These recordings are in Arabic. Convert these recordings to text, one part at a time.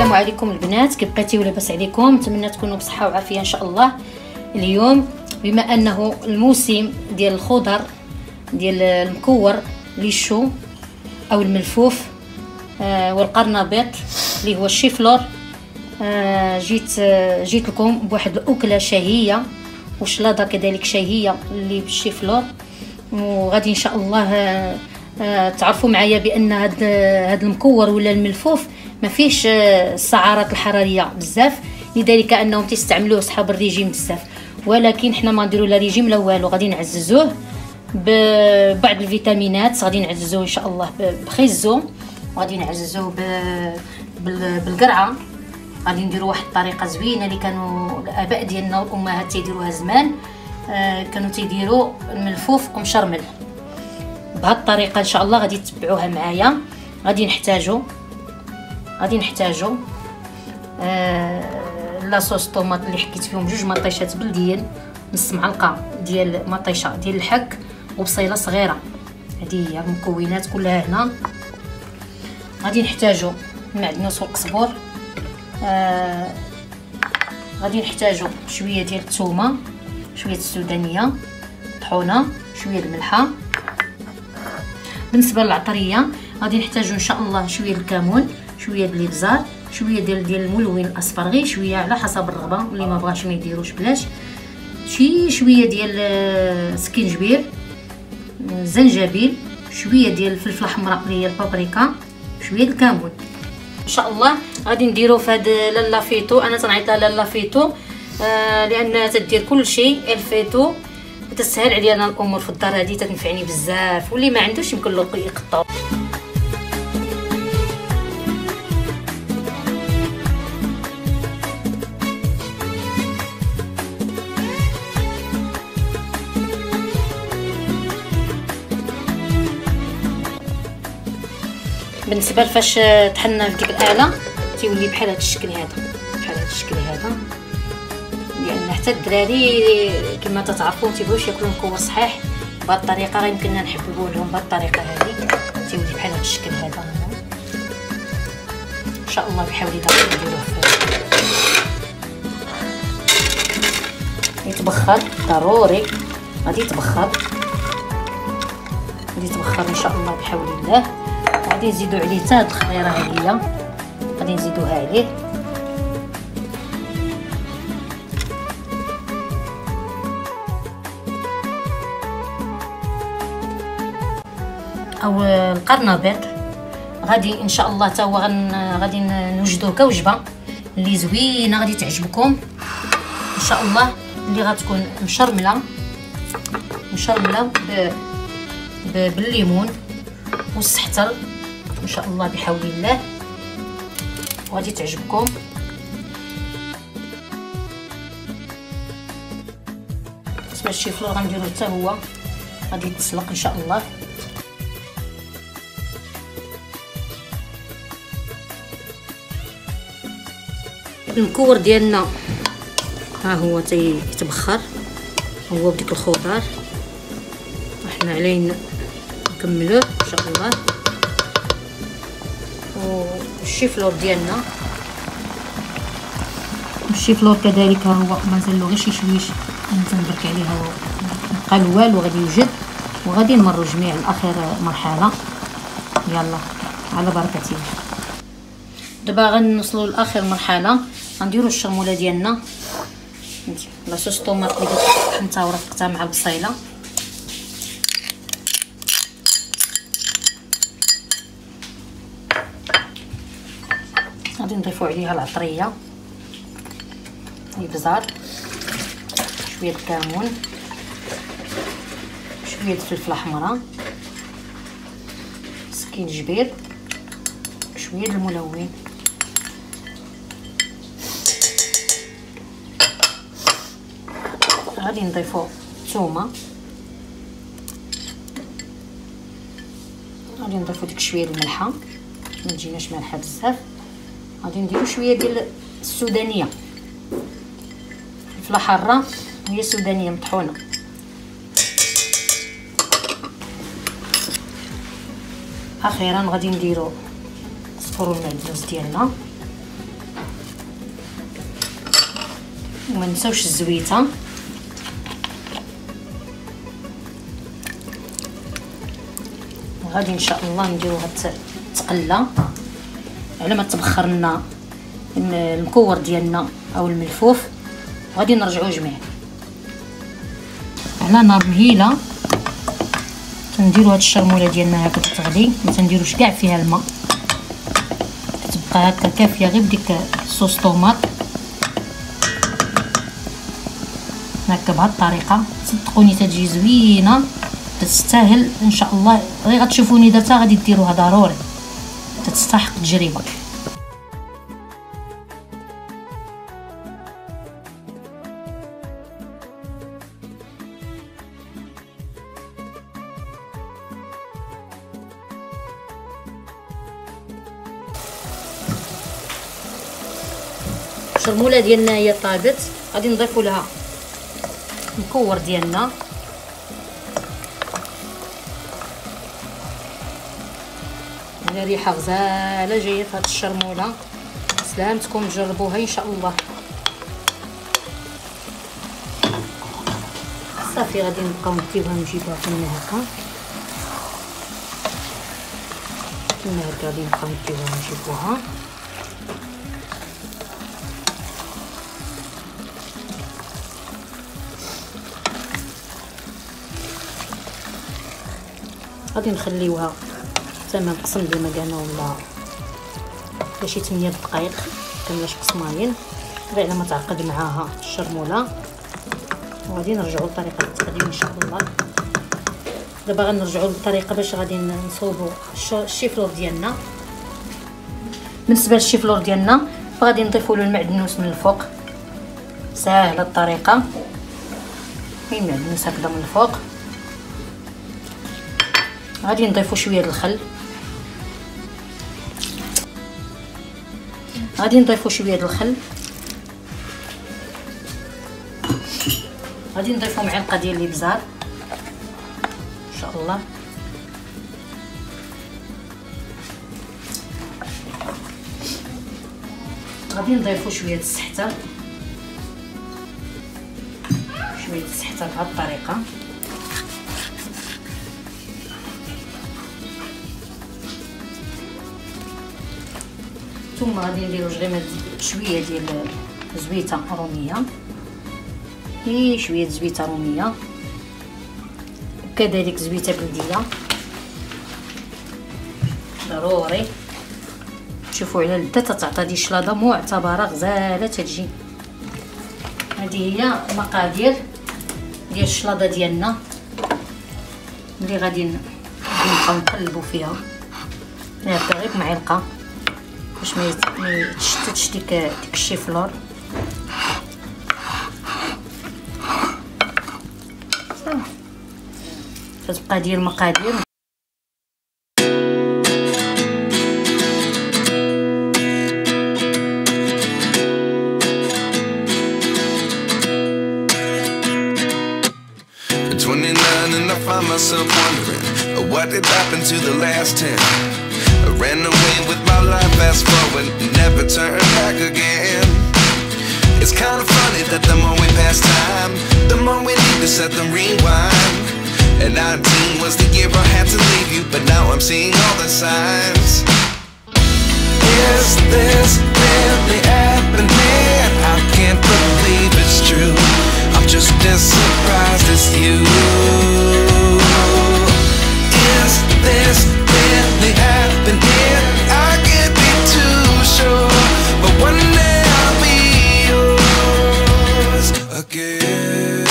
السلام عليكم البنات، كي بقيتيو لاباس عليكم؟ نتمنى تكونوا بصحه وعافيه ان شاء الله. اليوم بما انه الموسم ديال الخضر ديال المكور ليشو او الملفوف والقرنبيط اللي هو الشيفلور، جيت لكم بواحد الاكله شهيه وشلاضه كذلك شهيه اللي بالشيفلور، وغادي ان شاء الله تعرفوا معايا بان هاد المكور ولا الملفوف ما فيش السعرات الحراريه بزاف، لذلك انهم تستعملوه اصحاب الريجيم بزاف، ولكن حنا ما نديروا لا ريجيم لا والو، غادي نعززوه ببعض الفيتامينات، غادي نعززوه ان شاء الله بخيزو، وغادي نعززوه بالقرعه. غادي نديروا واحد الطريقه زوينه اللي كانوا الاباء ديالنا والامهات تيديروها زمان، كانوا تيديروا الملفوف مشرمل بهذه الطريقه. ان شاء الله غادي تتبعوها معايا. غادي نحتاجو لاصوص طوماط اللي حكيت فيهم 2 مطيشات بلديين، نص معلقه ديال مطيشه ديال الحك، وبصيله صغيره. هذه هي المكونات كلها هنا. غادي نحتاجو المعدنوس والقزبور، غادي نحتاجو شويه ديال الثومه، شويه السودانيه، طحونه، شويه الملحه. بالنسبه للعطريه غادي نحتاجو ان شاء الله شويه الكمون، شويه ديال الابزار، شويه ديال الملون الاصفر، غير شويه على حسب الرغبه، اللي ما بغاش ما يديروش بلاش. شويه ديال السكينجبير، زنجبيل، شويه ديال الفلفله الحمراء اللي هي البابريكا، شويه الكمون. ان شاء الله غادي نديرو في هاد لالا فيتو، انا تنعيط لها لالا فيتو لان تدير كل شيء الفيتو، وتسهل علينا الامور في الدار. هذه تنفعني بزاف، واللي ما عندوش يمكن له يقطعو. بالنسبه لفاش طحنا في ديك الاله تيولي بحال هذا الشكل هذا، لان حتى الدراري كما تتعرفوا تيبغيوش ياكلوا المكور صحيح بهذه الطريقه، غير يمكننا نحببوا لهم بهذه الطريقه هذه، تيولي بحال هذا الشكل هذا. ان شاء الله بحول الله نديروه يتبخر ضروري، غادي يتبخر ان شاء الله بحول الله. غادي نزيدو عليه حتى هاد الخضيره هذه، غادي نزيدوها عليه. او القرنبيط غادي ان شاء الله تا هو غادي نوجدوه كوجبه اللي زوينه، غادي تعجبكم ان شاء الله، اللي غتكون مشرمله بالليمون والسحتر ان شاء الله بحول الله، وغادي تعجبكم. بالنسبه للشيفلور غنديرو حتى هو غادي يتسلق ان شاء الله. المكور ديالنا ها هو تيتبخر هو بديك الخضر، احنا علينا نكملوه ان شاء الله. والشيفلور ديالنا، الشيفلور كذلك هو مازال له غير شي شويش تنبرك عليه، هو بقى الوال وغادي يوجد، وغادي نمروا جميع لاخر مرحله. يلا على بركه الله. دابا غنوصلوا لاخر مرحله، غنديروا الشرموله ديالنا، لاصوص طوماط اللي طحنتها ورفقتها مع البصيله. غادي نضيفوا عليها العطريه، الابزار، شويه الكمون، شويه الفلفله حمراء، سكينجبير، شويه الملون. غادي نضيفوا الثومه، غادي نضيفوا ديك شويه الملحه، ما تجيناش مالحه بزاف. غادي نديرو شويه ديال السودانيه، فلفله حاره هي سودانيه مطحونه. اخيرا غادي نديرو نصفروا المعدنوس ديالنا وما نساوش الزويته. وغادي ان شاء الله نديروها تقلى على ما تبخر لنا المكور ديالنا او الملفوف، وغادي نرجعوا جميع على نار مهيله. تنديروا هاد الشرموله ديالنا هكا تغلي، ما تنديروش كاع فيها الماء، تبقى هكا كافيه غير بديك صوص طوماط هكا بهاد الطريقه. صدقوني تجي زوينه، تستاهل ان شاء الله. غير غتشوفوني درتها غادي ديروها ضروري، تستحق التجربه. الشرموله ديالنا هي طابت، غادي نضيفوا لها المكور ديالنا. على ريحه غزاله جايه في هاد الشرموله، سلامتكم تجربوها ان شاء الله. صافي غادي نبقاو نطيبوها، نجيبوها كما هكا كما هكا، غادي نبقاو نطيبوها نجيبوها. غادي نخليوها حتى ما نقسم زي ما قالنا، ولا شي 8 دقائق كاملاش قسماين، غير على ما تعقد معاها الشرموله. وغادي نرجعوا لطريقه التقديم ان شاء الله. دابا غنرجعوا للطريقه باش غادي نصوبوا الشيفلور ديالنا. بالنسبه للشيفلور ديالنا فغادي نضيفوا له المعدنوس من الفوق، ساهله الطريقه. كاين معدنوس هكذا من الفوق. غادي نضيفوا شويه د الخل، غادي نضيفوا شويه د الخل، غادي نضيفوا معلقه ديال الابزار ان شاء الله. غادي نضيفوا شويه د السحته، شويه د السحته بهذه الطريقه. ثم غادي نديرو غير شويه ديال زويته روميه، شويه زويته روميه، وكذلك زويته بلديه ضروري. شوفوا على اللذه تعطي دي الشلاضه معتبره غزاله تجي. هذه هي المقادير ديال الشلاضه ديالنا اللي غادي نبقاو نقلبوا فيها. نعطي غير معلقه باش ما يتشتتش ديك الشيفلور. كتبقى ديال المقادير. Myself wondering what did happen to the last 10. I ran away with my life, fast forward, never turn back again. It's kind of funny that the more we pass time, the more we need to set them rewind. And 19 was the year I had to leave you, but now I'm seeing all the signs. Is this really happening? I can't believe it's true. I'm just as surprised as you. Is this really happening? I can't be too sure, but one day I'll be yours again.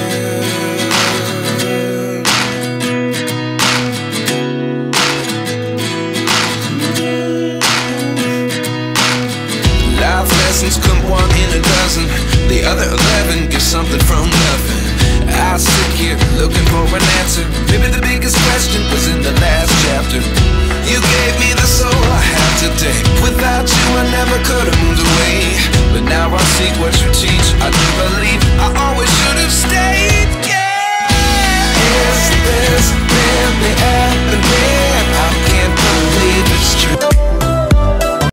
Life lessons come one in a dozen, the other 11 get something from nothing. I sit here looking for an answer. Maybe the biggest question was in the last chapter. You gave me the soul I have today. Without you I never could have moved away, but now I see what you teach.